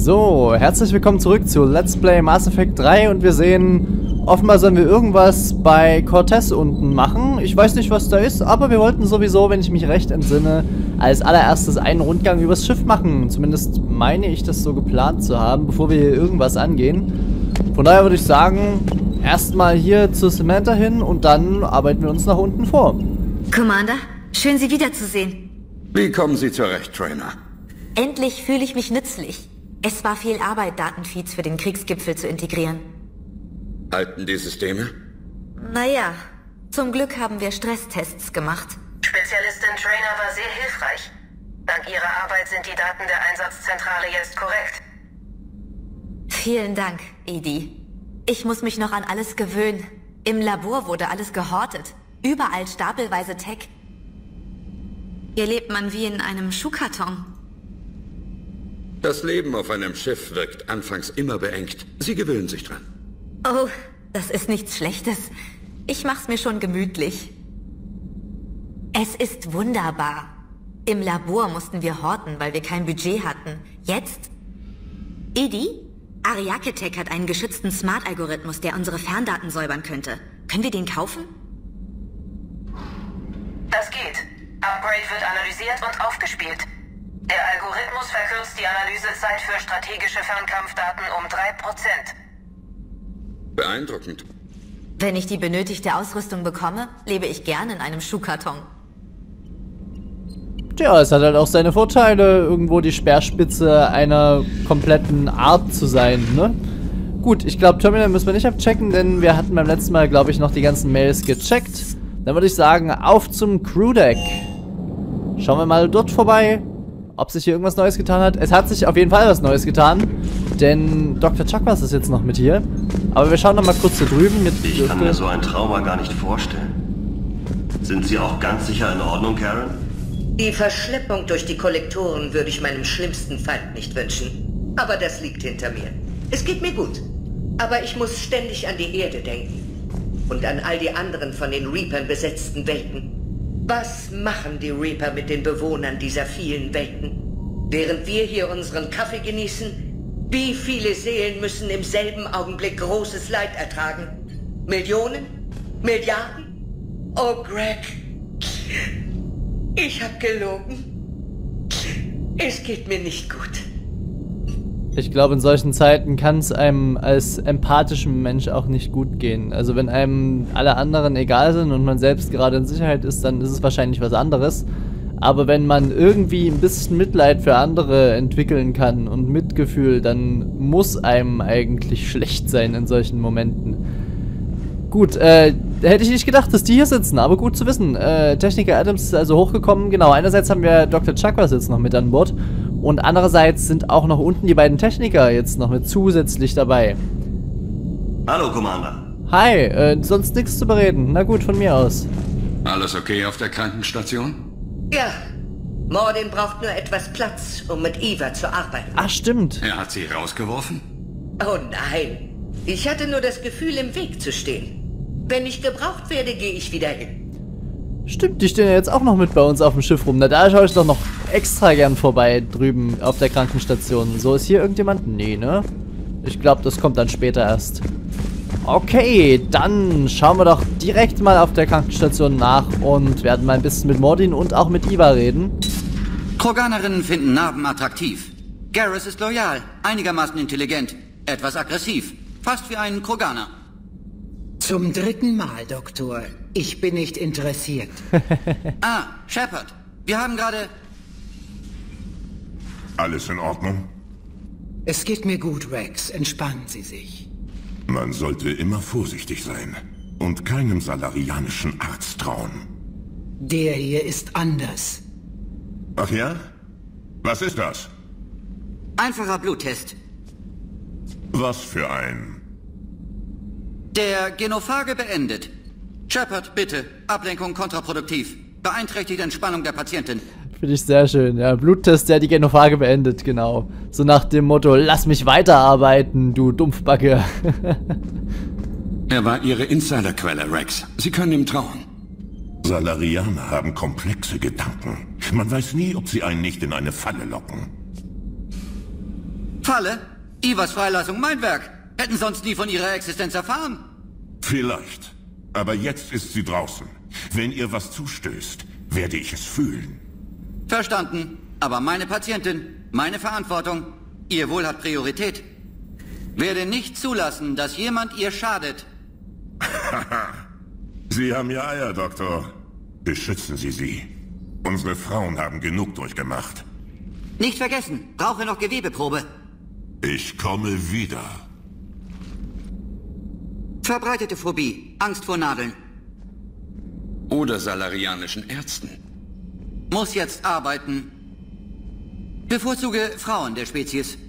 So, herzlich willkommen zurück zu Let's Play Mass Effect 3 und wir sehen, offenbar sollen wir irgendwas bei Cortez unten machen. Ich weiß nicht, was da ist, aber wir wollten sowieso, wenn ich mich recht entsinne, als allererstes einen Rundgang übers Schiff machen. Zumindest meine ich, das so geplant zu haben, bevor wir hier irgendwas angehen. Von daher würde ich sagen, erstmal hier zu Samantha hin und dann arbeiten wir uns nach unten vor. Commander, schön Sie wiederzusehen. Wie kommen Sie zurecht, Trainer? Endlich fühle ich mich nützlich. Es war viel Arbeit, Datenfeeds für den Kriegsgipfel zu integrieren. Halten die Systeme? Naja, zum Glück haben wir Stresstests gemacht. Spezialistin Trainer war sehr hilfreich. Dank Ihrer Arbeit sind die Daten der Einsatzzentrale jetzt korrekt. Vielen Dank, Edie. Ich muss mich noch an alles gewöhnen. Im Labor wurde alles gehortet. Überall stapelweise Tech. Hier lebt man wie in einem Schuhkarton. Das Leben auf einem Schiff wirkt anfangs immer beengt. Sie gewöhnen sich dran. Oh, das ist nichts Schlechtes. Ich mach's mir schon gemütlich. Es ist wunderbar. Im Labor mussten wir horten, weil wir kein Budget hatten. Jetzt? Edie? Ariake-Tech hat einen geschützten Smart-Algorithmus, der unsere Ferndaten säubern könnte. Können wir den kaufen? Das geht. Upgrade wird analysiert und aufgespielt. Der Algorithmus verkürzt die Analysezeit für strategische Fernkampfdaten um 3%. Beeindruckend. Wenn ich die benötigte Ausrüstung bekomme, lebe ich gern in einem Schuhkarton. Tja, es hat halt auch seine Vorteile, irgendwo die Speerspitze einer kompletten Art zu sein, ne? Gut, ich glaube, Terminal müssen wir nicht abchecken, denn wir hatten beim letzten Mal, glaube ich, noch die ganzen Mails gecheckt. Dann würde ich sagen, auf zum Crewdeck. Schauen wir mal dort vorbei, ob sich hier irgendwas Neues getan hat. Es hat sich auf jeden Fall was Neues getan, denn Dr. Chakwas ist jetzt noch mit hier. Aber wir schauen noch mal kurz hier drüben. Ich kann mir so ein Trauma gar nicht vorstellen. Sind Sie auch ganz sicher in Ordnung, Karen? Die Verschleppung durch die Kollektoren würde ich meinem schlimmsten Feind nicht wünschen. Aber das liegt hinter mir. Es geht mir gut. Aber ich muss ständig an die Erde denken. Und an all die anderen von den Reapern besetzten Welten. Was machen die Reaper mit den Bewohnern dieser vielen Welten? Während wir hier unseren Kaffee genießen, wie viele Seelen müssen im selben Augenblick großes Leid ertragen? Millionen? Milliarden? Oh, Greg. Ich hab gelogen. Es geht mir nicht gut. Ich glaube, in solchen Zeiten kann es einem als empathischem Mensch auch nicht gut gehen. Also wenn einem alle anderen egal sind und man selbst gerade in Sicherheit ist, dann ist es wahrscheinlich was anderes. Aber wenn man irgendwie ein bisschen Mitleid für andere entwickeln kann und Mitgefühl, dann muss einem eigentlich schlecht sein in solchen Momenten. Gut, hätte ich nicht gedacht, dass die hier sitzen, aber gut zu wissen. Techniker Adams ist also hochgekommen. Genau, einerseits haben wir Dr. Chakwas jetzt noch mit an Bord. Und andererseits sind auch noch unten die beiden Techniker jetzt noch mit zusätzlich dabei. Hallo, Commander. Hi, sonst nichts zu bereden. Na gut, von mir aus. Alles okay auf der Krankenstation? Ja, Mordin braucht nur etwas Platz, um mit Eva zu arbeiten. Ach, stimmt. Er hat sie rausgeworfen? Oh nein, ich hatte nur das Gefühl, im Weg zu stehen. Wenn ich gebraucht werde, gehe ich wieder hin. Stimmt, die stehen ja jetzt auch noch mit bei uns auf dem Schiff rum. Na, da schaue ich doch noch extra gern vorbei drüben auf der Krankenstation. So, ist hier irgendjemand? Nee, ne? Ich glaube, das kommt dann später erst. Okay, dann schauen wir doch direkt mal auf der Krankenstation nach und werden mal ein bisschen mit Mordin und auch mit Eva reden. Kroganerinnen finden Narben attraktiv. Garrus ist loyal, einigermaßen intelligent, etwas aggressiv, fast wie ein Kroganer. Zum 3. Mal, Doktor. Ich bin nicht interessiert. Ah, Shepard. Wir haben gerade... Alles in Ordnung? Es geht mir gut, Rex. Entspannen Sie sich. Man sollte immer vorsichtig sein und keinem salarianischen Arzt trauen. Der hier ist anders. Ach ja? Was ist das? Einfacher Bluttest. Was für ein... Der Genophage beendet. Shepard, bitte. Ablenkung kontraproduktiv. Beeinträchtigt Entspannung der Patientin. Finde ich sehr schön. Ja, Bluttest, der die Genophage beendet, genau. So nach dem Motto, lass mich weiterarbeiten, du Dumpfbacke. Er war Ihre Insiderquelle, Rex. Sie können ihm trauen. Salarianer haben komplexe Gedanken. Man weiß nie, ob sie einen nicht in eine Falle locken. Falle? Ivas Freilassung mein Werk. Hätten sonst nie von ihrer Existenz erfahren. Vielleicht. Aber jetzt ist sie draußen. Wenn ihr was zustößt, werde ich es fühlen. Verstanden. Aber meine Patientin, meine Verantwortung. Ihr Wohl hat Priorität. Werde nicht zulassen, dass jemand ihr schadet. Sie haben ja Eier, Doktor. Beschützen Sie sie. Unsere Frauen haben genug durchgemacht. Nicht vergessen, brauche noch Gewebeprobe. Ich komme wieder. Verbreitete Phobie, Angst vor Nadeln. Oder salarianischen Ärzten. Muss jetzt arbeiten. Bevorzuge Frauen der Spezies.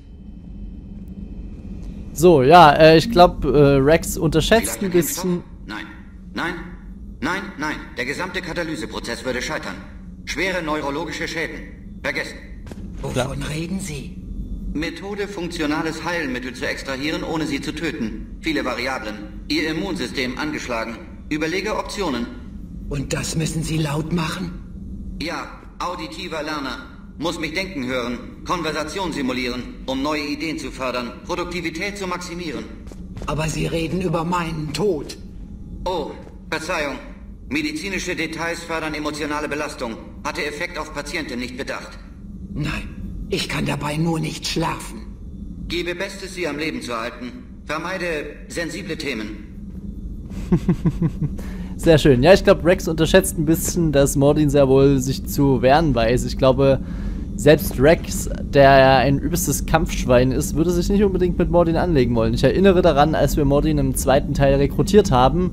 So, ja, ich glaube, Rex unterschätzt ein bisschen... Nein, nein, nein, nein. Der gesamte Katalyseprozess würde scheitern. Schwere neurologische Schäden. Vergessen. Wovon reden Sie? Methode, funktionales Heilmittel zu extrahieren, ohne sie zu töten. Viele Variablen. Ihr Immunsystem angeschlagen. Überlege Optionen. Und das müssen Sie laut machen? Ja, auditiver Lerner. Muss mich denken hören, Konversation simulieren, um neue Ideen zu fördern, Produktivität zu maximieren. Aber Sie reden über meinen Tod. Oh, Verzeihung. Medizinische Details fördern emotionale Belastung. Hatte Effekt auf Patienten nicht bedacht. Nein, ich kann dabei nur nicht schlafen. Gebe Bestes, sie am Leben zu halten. Vermeide sensible Themen. Sehr schön. Ja, ich glaube, Rex unterschätzt ein bisschen, dass Mordin sehr wohl sich zu wehren weiß. Ich glaube, selbst Rex, der ja ein übelstes Kampfschwein ist, würde sich nicht unbedingt mit Mordin anlegen wollen. Ich erinnere daran, als wir Mordin im zweiten Teil rekrutiert haben,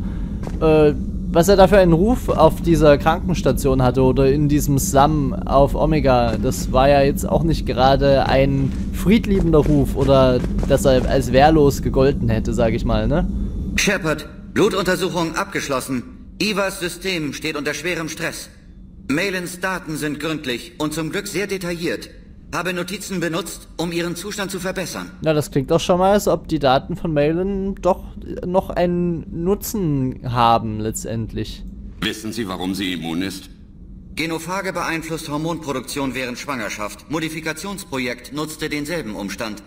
was er da für einen Ruf auf dieser Krankenstation hatte oder in diesem Slum auf Omega. Das war ja jetzt auch nicht gerade ein friedliebender Ruf oder dass er als wehrlos gegolten hätte, sage ich mal, ne? Shepard, Blutuntersuchung abgeschlossen. Ivas System steht unter schwerem Stress. Malins Daten sind gründlich und zum Glück sehr detailliert. Habe Notizen benutzt, um ihren Zustand zu verbessern. Na, das klingt doch schon mal, als ob die Daten von Malin doch noch einen Nutzen haben, letztendlich. Wissen Sie, warum sie immun ist? Genophage beeinflusst Hormonproduktion während Schwangerschaft. Modifikationsprojekt nutzte denselben Umstand.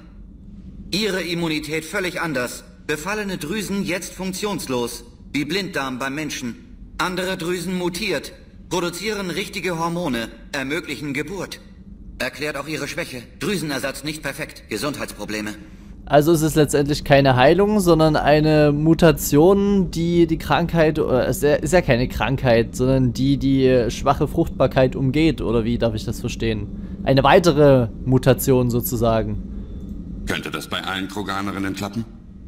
Ihre Immunität völlig anders. Befallene Drüsen jetzt funktionslos. Wie Blinddarm beim Menschen. Andere Drüsen mutiert. Produzieren richtige Hormone. Ermöglichen Geburt. Erklärt auch ihre Schwäche. Drüsenersatz nicht perfekt. Gesundheitsprobleme. Also ist es letztendlich keine Heilung, sondern eine Mutation, die die Krankheit, oder es ist ja keine Krankheit, sondern die schwache Fruchtbarkeit umgeht, oder wie darf ich das verstehen? Eine weitere Mutation sozusagen. Könnte das bei allen Kroganerinnen klappen?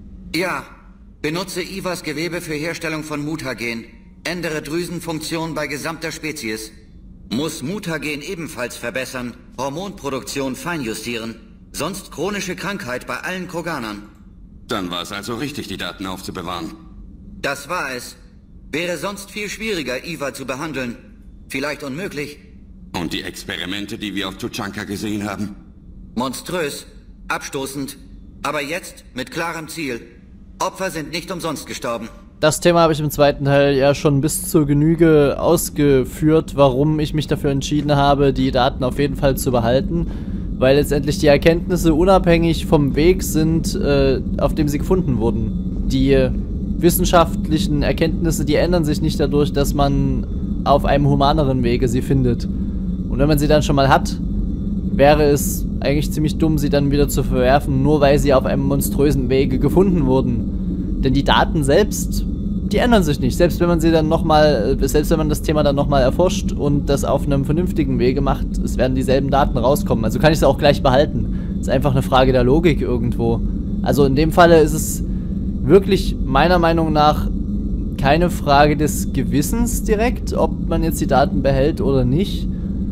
Ja. Benutze Ivas Gewebe für Herstellung von Mutagen. Ändere Drüsenfunktion bei gesamter Spezies. Muss Mutagen ebenfalls verbessern, Hormonproduktion feinjustieren. Sonst chronische Krankheit bei allen Kroganern. Dann war es also richtig, die Daten aufzubewahren. Das war es. Wäre sonst viel schwieriger, Iva zu behandeln. Vielleicht unmöglich. Und die Experimente, die wir auf Tuchanka gesehen haben? Monströs, abstoßend, aber jetzt mit klarem Ziel. Opfer sind nicht umsonst gestorben. Das Thema habe ich im zweiten Teil ja schon bis zur Genüge ausgeführt, warum ich mich dafür entschieden habe, die Daten auf jeden Fall zu behalten. Weil letztendlich die Erkenntnisse unabhängig vom Weg sind, auf dem sie gefunden wurden. Die wissenschaftlichen Erkenntnisse, die ändern sich nicht dadurch, dass man auf einem humaneren Wege sie findet. Und wenn man sie dann schon mal hat, wäre es eigentlich ziemlich dumm, sie dann wieder zu verwerfen, nur weil sie auf einem monströsen Wege gefunden wurden. Denn die Daten selbst, die ändern sich nicht. Selbst wenn man sie dann nochmal, selbst wenn man das Thema dann nochmal erforscht und das auf einem vernünftigen Wege macht, es werden dieselben Daten rauskommen. Also kann ich sie auch gleich behalten. Das ist einfach eine Frage der Logik irgendwo. Also in dem Falle ist es wirklich meiner Meinung nach keine Frage des Gewissens direkt, ob man jetzt die Daten behält oder nicht,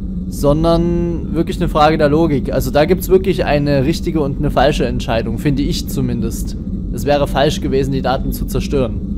sondern wirklich eine Frage der Logik. Also da gibt es wirklich eine richtige und eine falsche Entscheidung, finde ich zumindest. Es wäre falsch gewesen, die Daten zu zerstören.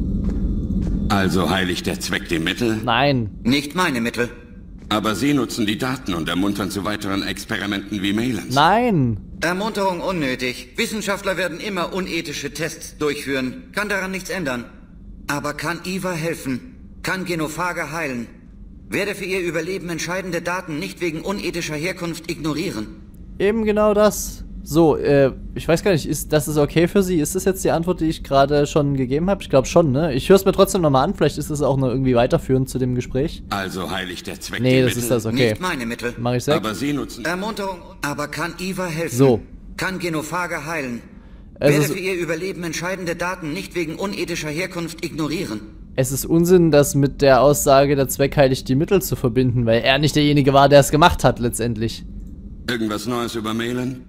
Also heiligt der Zweck die Mittel? Nein. Nicht meine Mittel. Aber Sie nutzen die Daten und ermuntern zu weiteren Experimenten wie Malins. Nein. Ermunterung unnötig. Wissenschaftler werden immer unethische Tests durchführen. Kann daran nichts ändern. Aber kann Eva helfen? Kann Genophage heilen? Werde für ihr Überleben entscheidende Daten nicht wegen unethischer Herkunft ignorieren. Eben genau das. So, ich weiß gar nicht, das ist okay für Sie? Ist das jetzt die Antwort, die ich gerade schon gegeben habe? Ich glaube schon, ne? Ich höre es mir trotzdem nochmal an, vielleicht ist es auch noch irgendwie weiterführend zu dem Gespräch. Also heiligt der Zweck Nee, die das Mittel. ist das, okay. Nicht meine Mittel. Mach ich weg. Aber Sie nutzen... Ermunterung, aber kann Eva helfen? So. Kann Genophage heilen? Es Werde ist- für ihr Überleben entscheidende Daten nicht wegen unethischer Herkunft ignorieren. Es ist Unsinn, das mit der Aussage, der Zweck heiligt die Mittel zu verbinden, weil er nicht derjenige war, der es gemacht hat, letztendlich. Irgendwas Neues über Malin?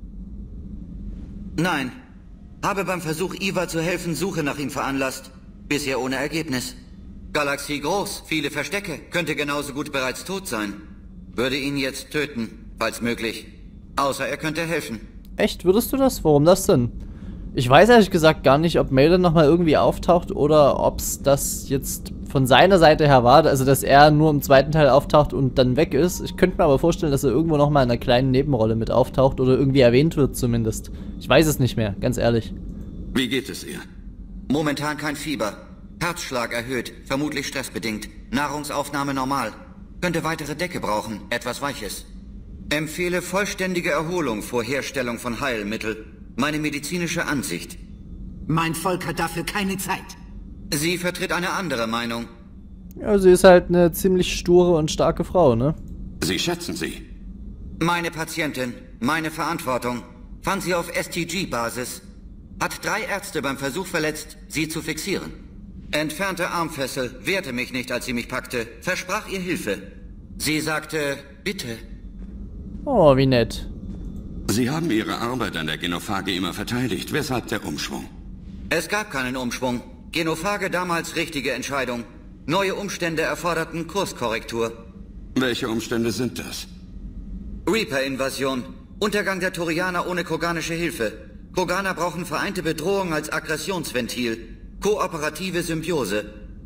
Nein. Habe beim Versuch, Eva zu helfen, Suche nach ihm veranlasst. Bisher ohne Ergebnis. Galaxie groß, viele Verstecke, könnte genauso gut bereits tot sein. Würde ihn jetzt töten, falls möglich. Außer er könnte helfen. Echt? Würdest du das? Warum das denn? Ich weiß ehrlich gesagt gar nicht, ob Malin nochmal irgendwie auftaucht oder ob es das jetzt von seiner Seite her war, also dass er nur im zweiten Teil auftaucht und dann weg ist. Ich könnte mir aber vorstellen, dass er irgendwo nochmal in einer kleinen Nebenrolle mit auftaucht oder irgendwie erwähnt wird zumindest. Ich weiß es nicht mehr, ganz ehrlich. Wie geht es ihr? Momentan kein Fieber. Herzschlag erhöht, vermutlich stressbedingt. Nahrungsaufnahme normal. Könnte weitere Decke brauchen, etwas Weiches. Empfehle vollständige Erholung vor Herstellung von Heilmittel. Meine medizinische Ansicht. Mein Volk hat dafür keine Zeit. Sie vertritt eine andere Meinung. Ja, sie ist halt eine ziemlich sture und starke Frau, ne? Sie schätzen sie. Meine Patientin, meine Verantwortung. Fand sie auf STG-Basis. Hat 3 Ärzte beim Versuch verletzt, sie zu fixieren. Entfernte Armfessel, wehrte mich nicht, als sie mich packte. Versprach ihr Hilfe. Sie sagte, bitte. Oh, wie nett. Sie haben Ihre Arbeit an der Genophage immer verteidigt. Weshalb der Umschwung? Es gab keinen Umschwung. Genophage damals richtige Entscheidung. Neue Umstände erforderten Kurskorrektur. Welche Umstände sind das? Reaper-Invasion. Untergang der Turianer ohne kroganische Hilfe. Kroganer brauchen vereinte Bedrohung als Aggressionsventil. Kooperative Symbiose.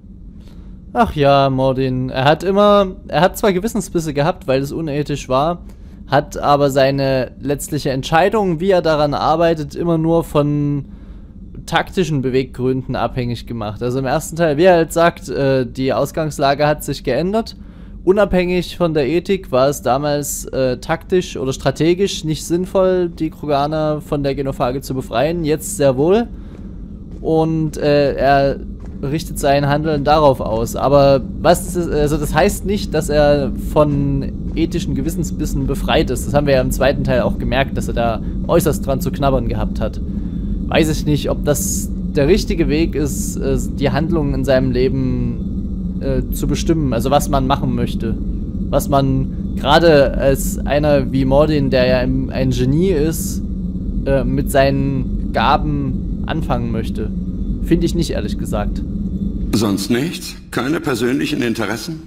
Ach ja, Mordin. Er hat zwar Gewissensbisse gehabt, weil es unethisch war, hat aber seine letztliche Entscheidung, wie er daran arbeitet, immer nur von taktischen Beweggründen abhängig gemacht. Also im ersten Teil, wie er halt sagt, die Ausgangslage hat sich geändert. Unabhängig von der Ethik war es damals taktisch oder strategisch nicht sinnvoll, die Kroganer von der Genophage zu befreien. Jetzt sehr wohl. Und er richtet sein Handeln darauf aus. Aber das heißt nicht, dass er von ethischen Gewissensbissen befreit ist. Das haben wir ja im zweiten Teil auch gemerkt, dass er da äußerst dran zu knabbern gehabt hat. Weiß ich nicht, ob das der richtige Weg ist, die Handlungen in seinem Leben zu bestimmen. Also was man machen möchte. Was man gerade als einer wie Mordin, der ja ein Genie ist, mit seinen Gaben anfangen möchte. Finde ich nicht, ehrlich gesagt. Sonst nichts? Keine persönlichen Interessen?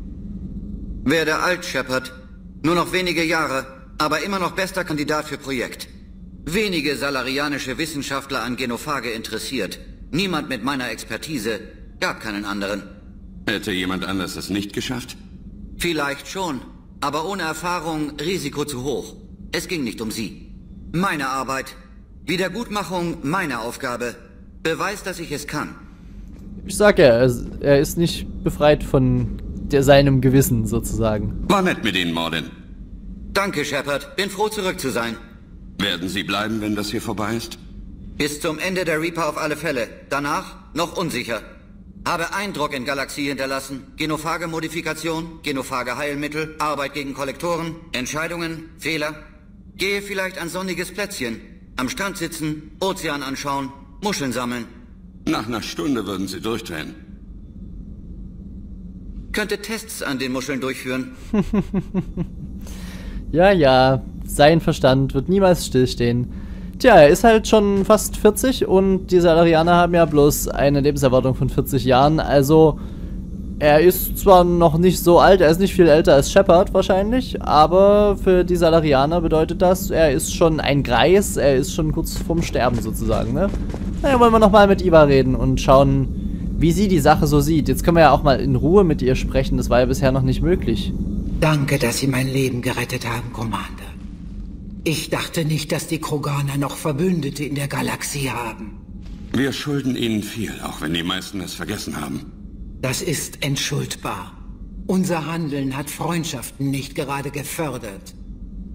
Werde alt, Shepard. Nur noch wenige Jahre, aber immer noch bester Kandidat für Projekt. Wenige salarianische Wissenschaftler an Genophage interessiert. Niemand mit meiner Expertise. Gab keinen anderen. Hätte jemand anders es nicht geschafft? Vielleicht schon, aber ohne Erfahrung Risiko zu hoch. Es ging nicht um sie. Meine Arbeit. Wiedergutmachung meine Aufgabe. Beweis, dass ich es kann. Ich sag ja, er ist nicht befreit von seinem Gewissen, sozusagen. War nett mit Ihnen, Mordin. Danke, Shepard. Bin froh, zurück zu sein. Werden Sie bleiben, wenn das hier vorbei ist? Bis zum Ende der Reaper auf alle Fälle. Danach noch unsicher. Habe Eindruck in Galaxie hinterlassen. Genophage-Modifikation, Genophage-Heilmittel, Arbeit gegen Kollektoren, Entscheidungen, Fehler. Gehe vielleicht an sonniges Plätzchen. Am Strand sitzen, Ozean anschauen, Muscheln sammeln. Nach einer Stunde würden Sie durchdrehen. Könnte Tests an den Muscheln durchführen. Ja, sein Verstand wird niemals stillstehen. Tja, er ist halt schon fast 40 und die Salarianer haben ja bloß eine Lebenserwartung von 40 Jahren. Also, er ist zwar noch nicht so alt, er ist nicht viel älter als Shepard wahrscheinlich, aber für die Salarianer bedeutet das, er ist schon ein Greis, er ist schon kurz vorm Sterben sozusagen, ne? Naja, wollen wir nochmal mit Eva reden und schauen, wie sie die Sache so sieht. Jetzt können wir ja auch mal in Ruhe mit ihr sprechen, das war ja bisher noch nicht möglich. Danke, dass Sie mein Leben gerettet haben, Commander. Ich dachte nicht, dass die Kroganer noch Verbündete in der Galaxie haben. Wir schulden Ihnen viel, auch wenn die meisten es vergessen haben. Das ist entschuldbar. Unser Handeln hat Freundschaften nicht gerade gefördert.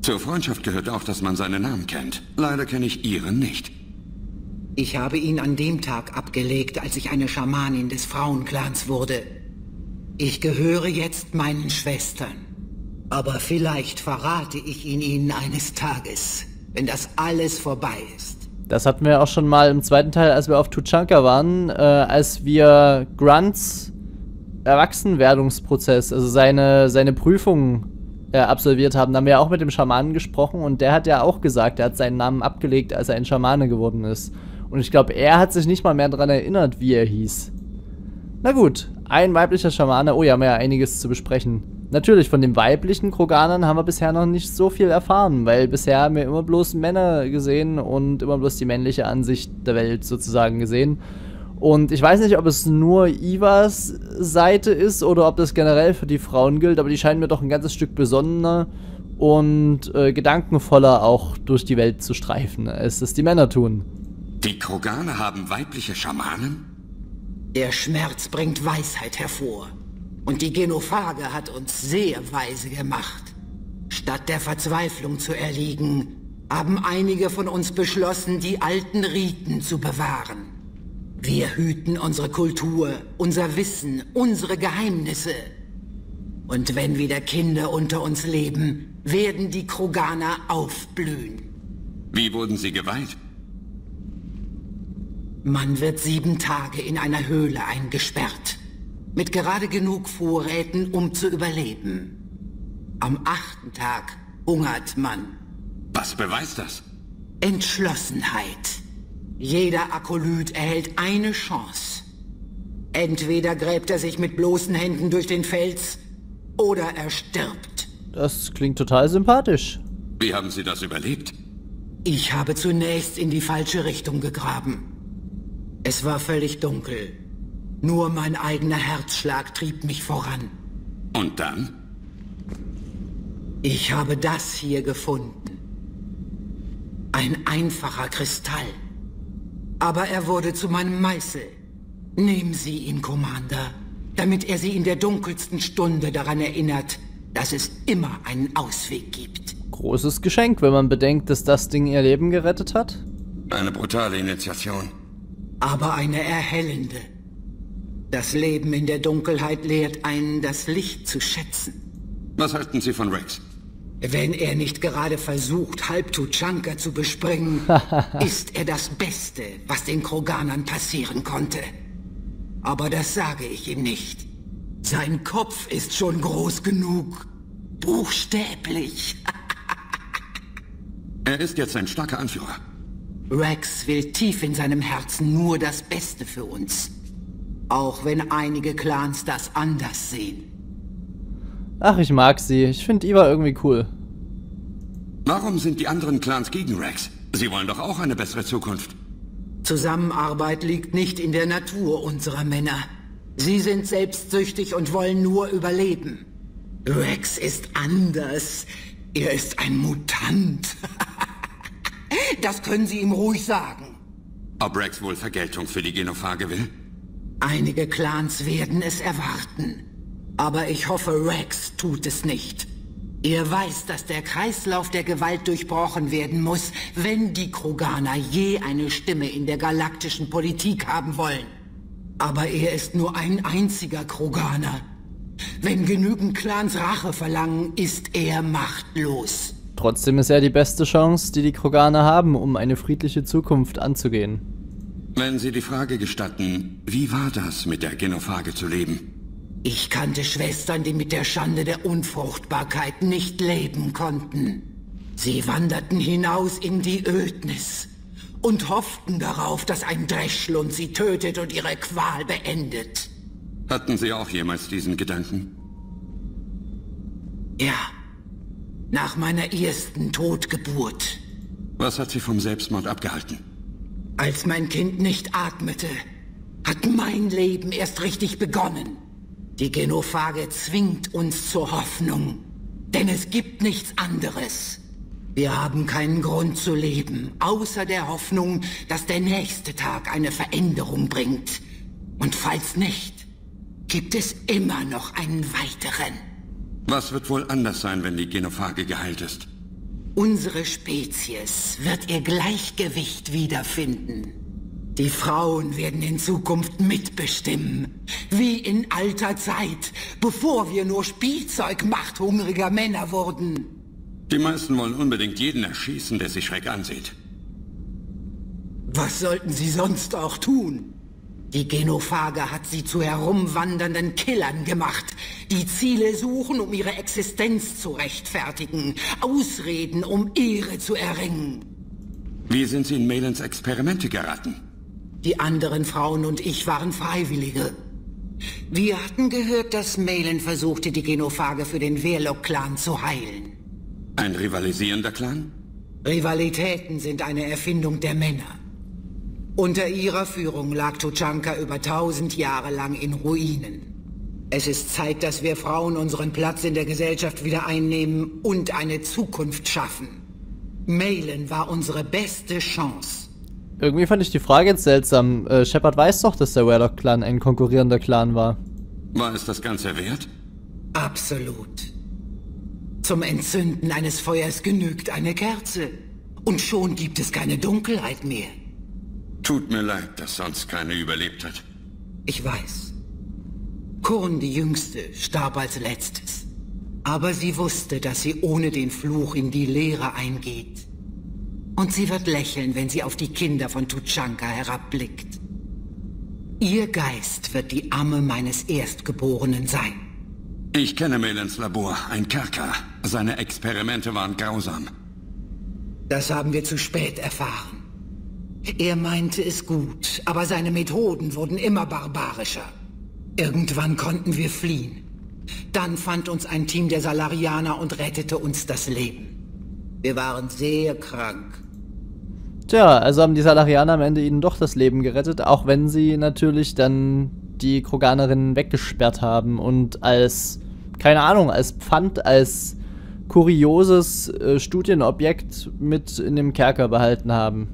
Zur Freundschaft gehört auch, dass man seinen Namen kennt. Leider kenne ich Ihren nicht. Ich habe ihn an dem Tag abgelegt, als ich eine Schamanin des Frauenclans wurde. Ich gehöre jetzt meinen Schwestern. Aber vielleicht verrate ich ihn ihnen eines Tages, wenn das alles vorbei ist. Das hatten wir auch schon mal im zweiten Teil, als wir auf Tuchanka waren, als wir Grunts Erwachsenwerdungsprozess, also seine Prüfung absolviert haben. Da haben wir ja auch mit dem Schamanen gesprochen und der hat ja auch gesagt, er hat seinen Namen abgelegt, als er ein Schamane geworden ist. Und ich glaube, er hat sich nicht mal mehr daran erinnert, wie er hieß. Na gut, ein weiblicher Schamane. Oh ja, haben wir ja einiges zu besprechen. Natürlich, von den weiblichen Kroganern haben wir bisher noch nicht so viel erfahren, weil bisher haben wir immer bloß Männer gesehen und immer bloß die männliche Ansicht der Welt sozusagen gesehen. Und ich weiß nicht, ob es nur Ivas Seite ist oder ob das generell für die Frauen gilt, aber die scheinen mir doch ein ganzes Stück besonnener und gedankenvoller auch durch die Welt zu streifen, als es die Männer tun. Die Kroganer haben weibliche Schamanen? Der Schmerz bringt Weisheit hervor. Und die Genophage hat uns sehr weise gemacht. Statt der Verzweiflung zu erliegen, haben einige von uns beschlossen, die alten Riten zu bewahren. Wir hüten unsere Kultur, unser Wissen, unsere Geheimnisse. Und wenn wieder Kinder unter uns leben, werden die Kroganer aufblühen. Wie wurden sie geweiht? Man wird 7 Tage in einer Höhle eingesperrt. Mit gerade genug Vorräten, um zu überleben. Am 8. Tag hungert man. Was beweist das? Entschlossenheit. Jeder Akolyt erhält eine Chance. Entweder gräbt er sich mit bloßen Händen durch den Fels, oder er stirbt. Das klingt total sympathisch. Wie haben Sie das überlebt? Ich habe zunächst in die falsche Richtung gegraben. Es war völlig dunkel. Nur mein eigener Herzschlag trieb mich voran. Und dann? Ich habe das hier gefunden. Ein einfacher Kristall. Aber er wurde zu meinem Meißel. Nehmen Sie ihn, Commander, damit er Sie in der dunkelsten Stunde daran erinnert, dass es immer einen Ausweg gibt. Großes Geschenk, wenn man bedenkt, dass das Ding ihr Leben gerettet hat. Eine brutale Initiation. Aber eine erhellende. Das Leben in der Dunkelheit lehrt einen, das Licht zu schätzen. Was halten Sie von Rex? Wenn er nicht gerade versucht, halb Tuchanka zu bespringen, ist er das Beste, was den Kroganern passieren konnte. Aber das sage ich ihm nicht. Sein Kopf ist schon groß genug. Buchstäblich. Er ist jetzt ein starker Anführer. Rex will tief in seinem Herzen nur das Beste für uns. Auch wenn einige Clans das anders sehen. Ach, ich mag sie. Ich finde Iva irgendwie cool. Warum sind die anderen Clans gegen Rex? Sie wollen doch auch eine bessere Zukunft. Zusammenarbeit liegt nicht in der Natur unserer Männer. Sie sind selbstsüchtig und wollen nur überleben. Rex ist anders. Er ist ein Mutant. Das können Sie ihm ruhig sagen. Ob Rex wohl Vergeltung für die Genophage will? Einige Clans werden es erwarten. Aber ich hoffe, Rex tut es nicht. Er weiß, dass der Kreislauf der Gewalt durchbrochen werden muss, wenn die Kroganer je eine Stimme in der galaktischen Politik haben wollen. Aber er ist nur ein einziger Kroganer. Wenn genügend Clans Rache verlangen, ist er machtlos. Trotzdem ist er die beste Chance, die die Kroganer haben, um eine friedliche Zukunft anzugehen. Wenn Sie die Frage gestatten, wie war das, mit der Genophage zu leben? Ich kannte Schwestern, die mit der Schande der Unfruchtbarkeit nicht leben konnten. Sie wanderten hinaus in die Ödnis und hofften darauf, dass ein Dreschlund sie tötet und ihre Qual beendet. Hatten Sie auch jemals diesen Gedanken? Ja, nach meiner ersten Totgeburt. Was hat Sie vom Selbstmord abgehalten? Als mein Kind nicht atmete, hat mein Leben erst richtig begonnen. Die Genophage zwingt uns zur Hoffnung, denn es gibt nichts anderes. Wir haben keinen Grund zu leben, außer der Hoffnung, dass der nächste Tag eine Veränderung bringt. Und falls nicht, gibt es immer noch einen weiteren. Was wird wohl anders sein, wenn die Genophage geheilt ist? Unsere Spezies wird ihr Gleichgewicht wiederfinden. Die Frauen werden in Zukunft mitbestimmen. Wie in alter Zeit, bevor wir nur Spielzeug machthungriger Männer wurden. Die meisten wollen unbedingt jeden erschießen, der sich schräg ansieht. Was sollten sie sonst auch tun? Die Genophage hat sie zu herumwandernden Killern gemacht, die Ziele suchen, um ihre Existenz zu rechtfertigen, Ausreden, um Ehre zu erringen. Wie sind Sie in Maelens Experimente geraten? Die anderen Frauen und ich waren Freiwillige. Wir hatten gehört, dass Maelen versuchte, die Genophage für den Verloc-Clan zu heilen. Ein rivalisierender Clan? Rivalitäten sind eine Erfindung der Männer. Unter ihrer Führung lag Tuchanka über 1000 Jahre lang in Ruinen. Es ist Zeit, dass wir Frauen unseren Platz in der Gesellschaft wieder einnehmen und eine Zukunft schaffen. Maelen war unsere beste Chance. Irgendwie fand ich die Frage jetzt seltsam. Shepard weiß doch, dass der Verloc-Clan ein konkurrierender Clan war. War es das Ganze wert? Absolut. Zum Entzünden eines Feuers genügt eine Kerze. Und schon gibt es keine Dunkelheit mehr. Tut mir leid, dass sonst keine überlebt hat. Ich weiß. Kurn, die Jüngste, starb als letztes. Aber sie wusste, dass sie ohne den Fluch in die Leere eingeht. Und sie wird lächeln, wenn sie auf die Kinder von Tuchanka herabblickt. Ihr Geist wird die Amme meines Erstgeborenen sein. Ich kenne Maelens Labor, ein Kerker. Seine Experimente waren grausam. Das haben wir zu spät erfahren. Er meinte es gut, aber seine Methoden wurden immer barbarischer. Irgendwann konnten wir fliehen. Dann fand uns ein Team der Salarianer und rettete uns das Leben. Wir waren sehr krank. Tja, also haben die Salarianer am Ende ihnen doch das Leben gerettet, auch wenn sie natürlich dann die Kroganerinnen weggesperrt haben und als, keine Ahnung, als Pfand, als kurioses Studienobjekt mit in dem Kerker behalten haben.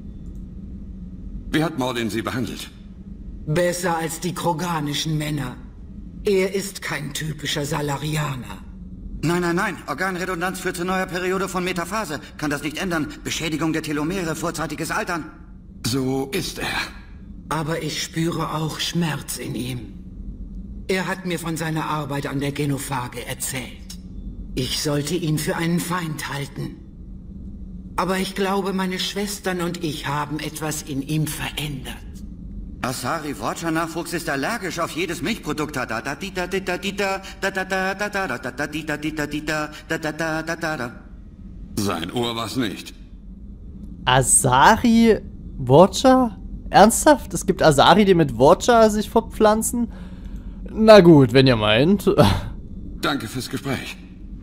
Wie hat Mordin sie behandelt? Besser als die kroganischen Männer. Er ist kein typischer Salarianer. Nein, nein, nein. Organredundanz führt zu neuer Periode von Metaphase. Kann das nicht ändern. Beschädigung der Telomere, vorzeitiges Altern. So ist er. Aber ich spüre auch Schmerz in ihm. Er hat mir von seiner Arbeit an der Genophage erzählt. Ich sollte ihn für einen Feind halten. Aber ich glaube, meine Schwestern und ich haben etwas in ihm verändert. Asari Vorcha-Nachwuchs ist allergisch auf jedes Milchprodukt. Sein Ohr war's nicht. Asari Vorcha? Ernsthaft? Es gibt Asari, die mit Vorcha sich fortpflanzen? Na gut, wenn ihr meint. Danke fürs Gespräch.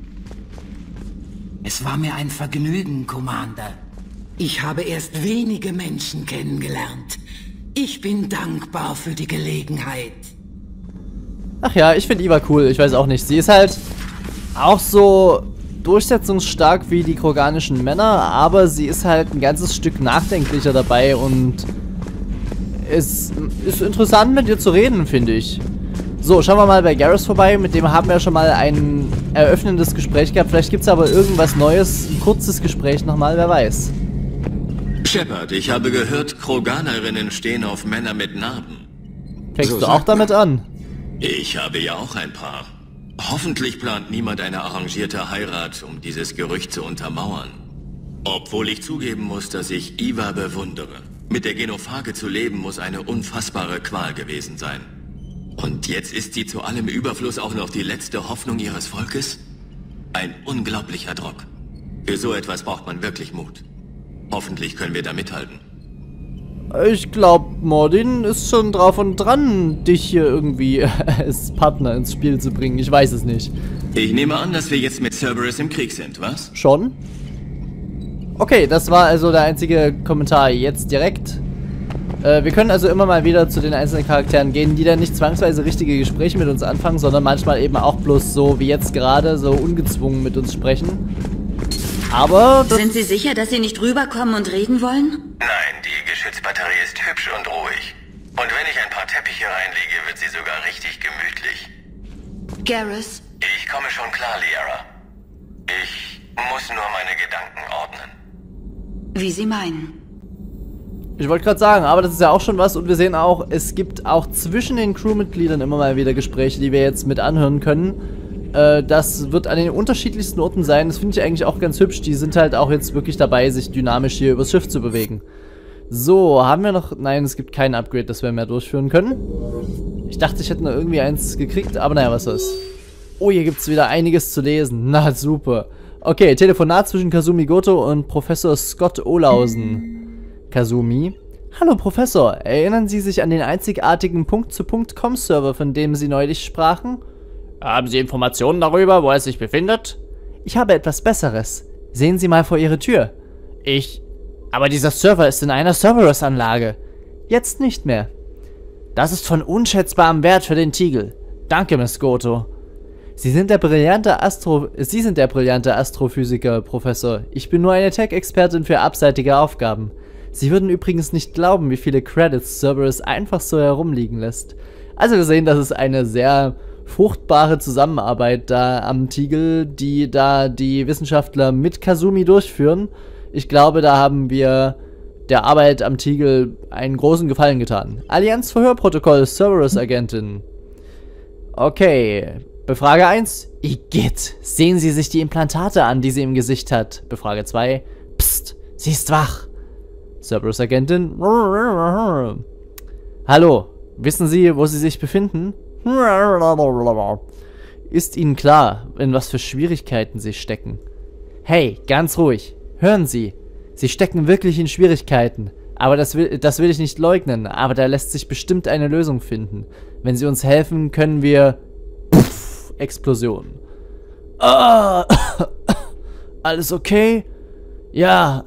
Es war mir ein Vergnügen, Commander. Ich habe erst wenige Menschen kennengelernt. Ich bin dankbar für die Gelegenheit. Ach ja, ich finde Iva cool. Ich weiß auch nicht. Sie ist halt auch so durchsetzungsstark wie die kroganischen Männer, aber sie ist halt ein ganzes Stück nachdenklicher dabei und es ist interessant, mit ihr zu reden, finde ich. So, schauen wir mal bei Garrus vorbei. Mit dem haben wir schon mal ein eröffnendes Gespräch gehabt. Vielleicht gibt es aber irgendwas Neues. Ein kurzes Gespräch nochmal, wer weiß. Shepard, ich habe gehört, Kroganerinnen stehen auf Männer mit Narben. Fängst du auch damit an? Ich habe ja auch ein paar. Hoffentlich plant niemand eine arrangierte Heirat, um dieses Gerücht zu untermauern. Obwohl ich zugeben muss, dass ich Iva bewundere. Mit der Genophage zu leben muss eine unfassbare Qual gewesen sein. Und jetzt ist sie zu allem Überfluss auch noch die letzte Hoffnung ihres Volkes? Ein unglaublicher Druck. Für so etwas braucht man wirklich Mut. Hoffentlich können wir da mithalten. Ich glaube, Mordin ist schon drauf und dran, dich hier irgendwie als Partner ins Spiel zu bringen. Ich weiß es nicht. Ich nehme an, dass wir jetzt mit Cerberus im Krieg sind, was? Schon? Okay, das war also der einzige Kommentar jetzt direkt. Wir können also immer mal wieder zu den einzelnen Charakteren gehen, die dann nicht zwangsweise richtige Gespräche mit uns anfangen, sondern manchmal eben auch bloß so wie jetzt gerade, so ungezwungen mit uns sprechen. Aber sind Sie sicher, dass Sie nicht rüberkommen und reden wollen? Nein, die Geschützbatterie ist hübsch und ruhig. Und wenn ich ein paar Teppiche reinlege, wird sie sogar richtig gemütlich. Garrus? Ich komme schon klar, Liara. Ich Muss nur meine Gedanken ordnen. Wie Sie meinen. Ich wollte gerade sagen, aber das ist ja auch schon was und wir sehen auch, es gibt auch zwischen den Crewmitgliedern immer mal wieder Gespräche, die wir jetzt mit anhören können. Das wird an den unterschiedlichsten Orten sein, das finde ich eigentlich auch ganz hübsch, die sind halt auch jetzt wirklich dabei, sich dynamisch hier übers Schiff zu bewegen. So, haben wir noch, nein, es gibt kein Upgrade, das wir mehr durchführen können. Ich dachte, ich hätte noch irgendwie eins gekriegt, aber naja, was soll's. Oh, hier gibt es wieder einiges zu lesen, na super. Okay, Telefonat zwischen Kasumi Goto und Professor Scott Olausen. Kasumi. Hallo Professor, erinnern Sie sich an den einzigartigen Punkt-zu-Punkt-Com-Server, von dem Sie neulich sprachen? Haben Sie Informationen darüber, wo er sich befindet? Ich habe etwas Besseres. Sehen Sie mal vor Ihre Tür. Aber dieser Server ist in einer Cerberus-Anlage. Jetzt nicht mehr. Das ist von unschätzbarem Wert für den Tiegel. Danke, Miss Goto. Sie sind der brillante Astrophysiker, Professor. Ich bin nur eine Tech-Expertin für abseitige Aufgaben. Sie würden übrigens nicht glauben, wie viele Credits Cerberus einfach so herumliegen lässt. Also wir sehen, das ist eine sehr fruchtbare Zusammenarbeit da am Tiegel, die da die Wissenschaftler mit Kasumi durchführen. Ich glaube, da haben wir der Arbeit am Tiegel einen großen Gefallen getan. Allianz Verhörprotokoll, Cerberus-Agentin. Okay, Befrage 1. Igitt, sehen Sie sich die Implantate an, die sie im Gesicht hat. Befrage 2. Psst, sie ist wach. Cerberus-Agentin. Hallo, wissen Sie, wo Sie sich befinden? Ist Ihnen klar, in was für Schwierigkeiten Sie stecken? Hey, ganz ruhig. Hören Sie. Sie stecken wirklich in Schwierigkeiten. Aber das will ich nicht leugnen. Aber da lässt sich bestimmt eine Lösung finden. Wenn Sie uns helfen, können wir... Puff, Explosion. Ah, alles okay? Ja.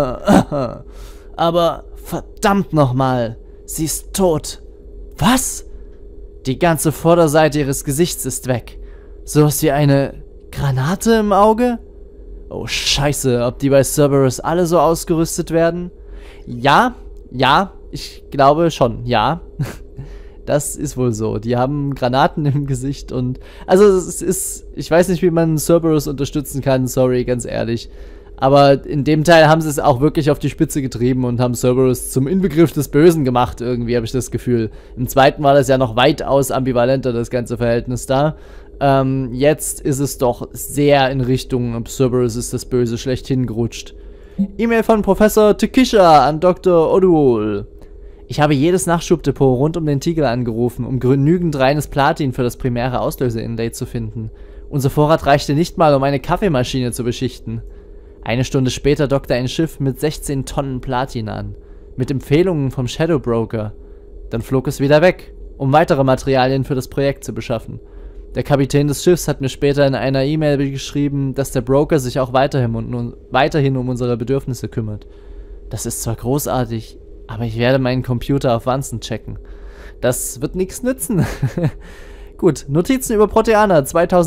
Aber verdammt nochmal. Sie ist tot. Was? Die ganze Vorderseite ihres Gesichts ist weg. Sowas wie eine Granate im Auge? Oh scheiße, ob die bei Cerberus alle so ausgerüstet werden? Ja, ich glaube schon, ja. Das ist wohl so. Die haben Granaten im Gesicht und... Also es ist... Ich weiß nicht, wie man Cerberus unterstützen kann, sorry, ganz ehrlich. Aber in dem Teil haben sie es auch wirklich auf die Spitze getrieben und haben Cerberus zum Inbegriff des Bösen gemacht, irgendwie, habe ich das Gefühl. Im zweiten war das ja noch weitaus ambivalenter, das ganze Verhältnis da. Jetzt ist es doch sehr in Richtung Cerberus ist das Böse schlechthin gerutscht. E-Mail von Professor Takisha an Dr. Oduol. Ich habe jedes Nachschubdepot rund um den Tiegel angerufen, um genügend reines Platin für das primäre Auslöse-Inlay zu finden. Unser Vorrat reichte nicht mal, um eine Kaffeemaschine zu beschichten. Eine Stunde später dockte ein Schiff mit 16 Tonnen Platin an, mit Empfehlungen vom Shadow Broker. Dann flog es wieder weg, um weitere Materialien für das Projekt zu beschaffen. Der Kapitän des Schiffs hat mir später in einer E-Mail geschrieben, dass der Broker sich auch weiterhin um unsere Bedürfnisse kümmert. Das ist zwar großartig, aber ich werde meinen Computer auf Wanzen checken. Das wird nichts nützen. Gut, Notizen über Proteaner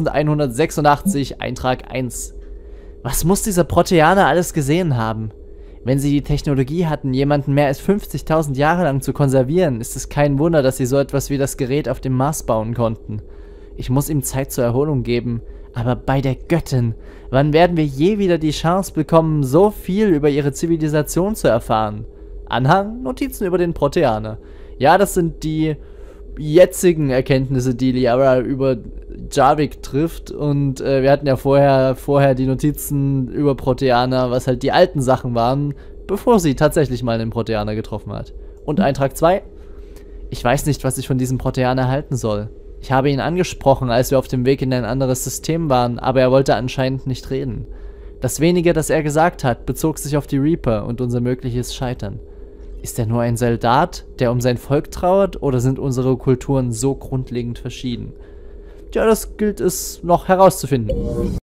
2186, Eintrag 1. Was muss dieser Proteaner alles gesehen haben? Wenn sie die Technologie hatten, jemanden mehr als 50.000 Jahre lang zu konservieren, ist es kein Wunder, dass sie so etwas wie das Gerät auf dem Mars bauen konnten. Ich muss ihm Zeit zur Erholung geben, aber bei der Göttin, wann werden wir je wieder die Chance bekommen, so viel über ihre Zivilisation zu erfahren? Anhang, Notizen über den Proteaner. Ja, das sind die jetzigen Erkenntnisse, die Liara über Jarvik trifft und wir hatten ja vorher die Notizen über Proteaner, was halt die alten Sachen waren, bevor sie tatsächlich mal einen Proteaner getroffen hat. Und Eintrag 2. Ich weiß nicht, was ich von diesem Proteaner halten soll. Ich habe ihn angesprochen, als wir auf dem Weg in ein anderes System waren, aber er wollte anscheinend nicht reden. Das Wenige, das er gesagt hat, bezog sich auf die Reaper und unser mögliches Scheitern. Ist er nur ein Soldat, der um sein Volk trauert, oder sind unsere Kulturen so grundlegend verschieden? Tja, das gilt es noch herauszufinden.